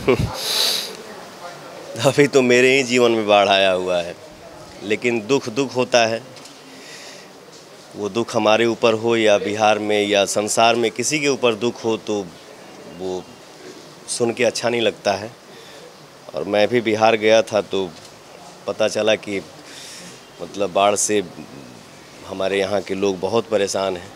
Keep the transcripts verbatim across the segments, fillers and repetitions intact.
अभी तो मेरे ही जीवन में बाढ़ आया हुआ है, लेकिन दुख दुख होता है। वो दुख हमारे ऊपर हो या बिहार में या संसार में किसी के ऊपर दुख हो तो वो सुन के अच्छा नहीं लगता है। और मैं भी बिहार गया था तो पता चला कि मतलब बाढ़ से हमारे यहाँ के लोग बहुत परेशान हैं।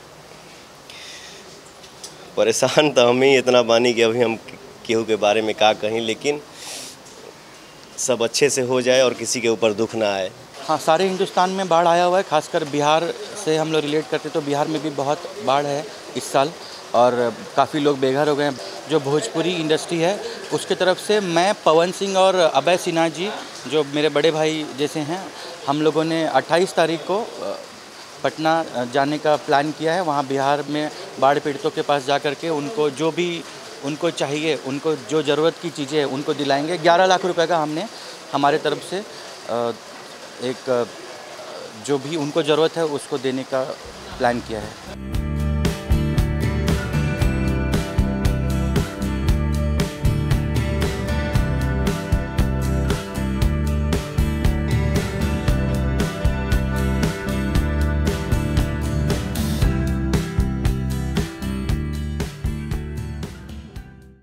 परेशान तो हम ही इतना बानी कि अभी हम केहू के बारे में क्या कहीं, लेकिन सब अच्छे से हो जाए और किसी के ऊपर दुख ना आए। हाँ, सारे हिंदुस्तान में बाढ़ आया हुआ है, खासकर बिहार से हम लोग रिलेट करते तो बिहार में भी बहुत बाढ़ है इस साल और काफ़ी लोग बेघर हो गए हैं। जो भोजपुरी इंडस्ट्री है उसके तरफ से मैं, पवन सिंह और अभय सिन्हा जी जो मेरे बड़े भाई जैसे हैं, हम लोगों ने अट्ठाईस तारीख को पटना जाने का प्लान किया है। वहाँ बिहार में बाढ़ पीड़ितों के पास जा कर के उनको जो भी उनको चाहिए, उनको जो ज़रूरत की चीज़ें हैं उनको दिलाएंगे। ग्यारह लाख रुपए का हमने हमारे तरफ से एक जो भी उनको ज़रूरत है उसको देने का प्लान किया है।